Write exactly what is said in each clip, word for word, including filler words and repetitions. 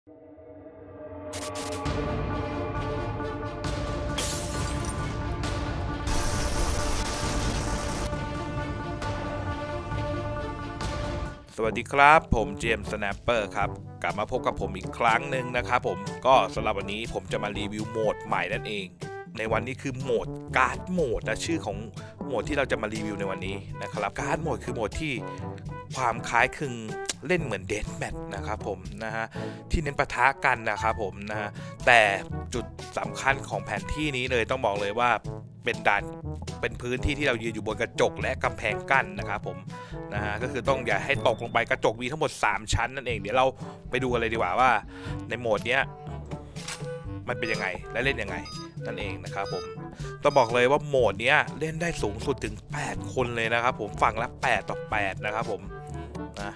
สวัสดีครับผมเจมส์สแนปเปอร์ครับกลับมาพบกับผมอีกครั้งหนึ่งนะครับผมก็สำหรับวันนี้ผมจะมารีวิวโหมดใหม่นั่นเองในวันนี้คือโหมดการ์ดโหมดนะชื่อของโหมดที่เราจะมารีวิวในวันนี้นะครับการ์ดโหมดคือโหมดที่ความคล้ายคลึงเล่นเหมือนเดธแมทนะครับผมนะฮะที่เน้นปะทะกันนะครับผมนะฮะแต่จุดสำคัญของแผนที่นี้เลยต้องบอกเลยว่าเป็นด่านเป็นพื้นที่ที่เรายืนอยู่บนกระจกและกำแพงกั้นนะครับผมนะฮะก็คือต้องอย่าให้ตกลงไปกระจกมีทั้งหมดสามชั้นนั่นเองเดี๋ยวเราไปดูกันเลยดีกว่าว่าในโหมดเนี้ยมันเป็นยังไงและเล่นยังไงนั่นเองนะครับผมต้องบอกเลยว่าโหมดเนี้ยเล่นได้สูงสุดถึงแปดคนเลยนะครับผมฝั่งละแปดต่อแปดนะครับผมนะ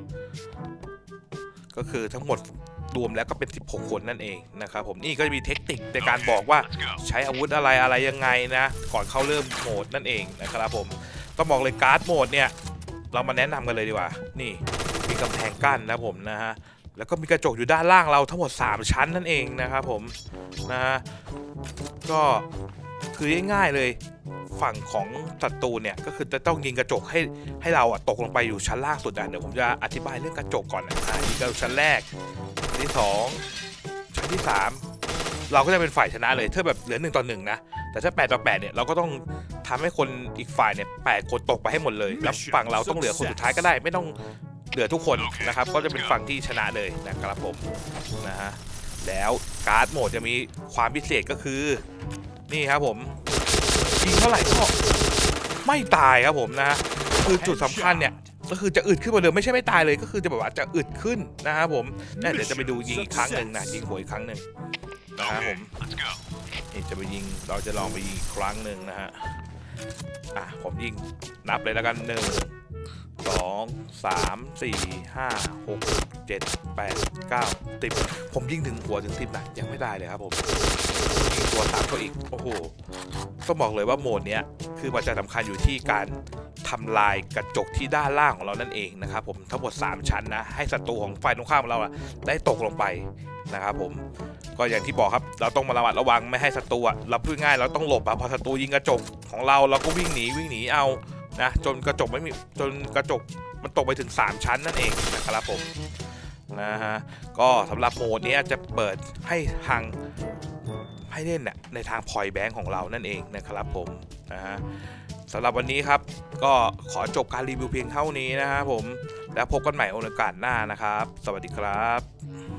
ก็คือทั้งหมดรวมแล้วก็เป็นสิบหกคนนั่นเองนะครับผมนี่ก็จะมีเทคนิคในการบอกว่าใช้อาวุธอะไรอะไรยังไงนะก่อนเข้าเริ่มโหมดนั่นเองนะครับผมต้องบอกเลยการ์ดโหมดเนี่ยเรามาแนะนำกันเลยดีกว่านี่มีกำแพงกั้นนะผมนะฮะแล้วก็มีกระจกอยู่ด้านล่างเราทั้งหมดสามชั้นนั่นเองนะครับผมนะฮะก็คือง่ายๆเลยฝั่งของศัตรูเนี่ยก็คือจะต้องยิงกระจกให้ให้เราอะตกลงไปอยู่ชั้นล่างสุดนะเดี๋ยวผมจะอธิบายเรื่องกระจกก่อนนะยิงกระจกชั้นแรกชั้นที่สองชั้นที่สามเราก็จะเป็นฝ่ายชนะเลยถ้าแบบเหลือหนึ่งต่อหนึ่งนะแต่ถ้าแปดต่อแปดเนี่ยเราก็ต้องทำให้คนอีกฝ่ายเนี่ยแปดคนตกไปให้หมดเลยแล้วฝั่งเราต้องเหลือคนสุดท้ายก็ได้ไม่ต้องเหลือทุกคนนะครับก็จะเป็นฝั่งที่ชนะเลยนะครับผมนะฮะแล้วการ์ดโหมดจะมีความพิเศษก็คือนี่ครับผมยิงเท่าไหร่ก็ไม่ตายครับผมนะคือจุดสำคัญเนี่ยก็คือจะอึดขึ้นมาเดิมไม่ใช่ไม่ตายเลยก็คือจะแบบว่าจะอึดขึ้นนะครับผมเนี่ยเดี๋ยวจะไปดูยิงอีกครั้งหนึ่งนะยิงหัวอีกครั้งหนึ่งนะครับผมนี่จะไปยิงเราจะลองไปยิงอีกครั้งหนึ่งนะฮะอ่ะผมยิงนับเลยแล้วกันหนึ่งสองสามสี่ห้าหกเจ็ดแปดเก้าสิบผมยิงถึงหัวถึงสิบนะยังไม่ได้เลยครับผมยิงตัวสามตัวอีกโอ้โหต้องบอกเลยว่าโหมดเนี้ยคือปัจจัยสำคัญอยู่ที่การทำลายกระจกที่ด้านล่างของเรานั่นเองนะครับผมทั้งหมดสามชั้นนะให้ศัตรูของฝ่ายตรงข้ามของเราได้ตกลงไปนะครับผมก็อย่างที่บอกครับเราต้องมาระมัดระวังไม่ให้ศัตรูเราพูดง่ายเราต้องหลบพอศัตรูยิงกระจกของเราเราก็วิ่งหนีวิ่งหนีเอานะจนกระจกไม่มีจนกระจกมันตกไปถึงสามชั้นนั่นเองนะครับผมนะฮะก็สำหรับโหมดนี้จะเปิดให้ทางให้เล่นเนี่ยในทางพอยต์แบงค์ของเรานั่นเองนะครับผมนะฮะสำหรับวันนี้ครับก็ขอจบการรีวิวเพียงเท่านี้นะครับผมแล้วพบกันใหม่โอกาสหน้านะครับสวัสดีครับ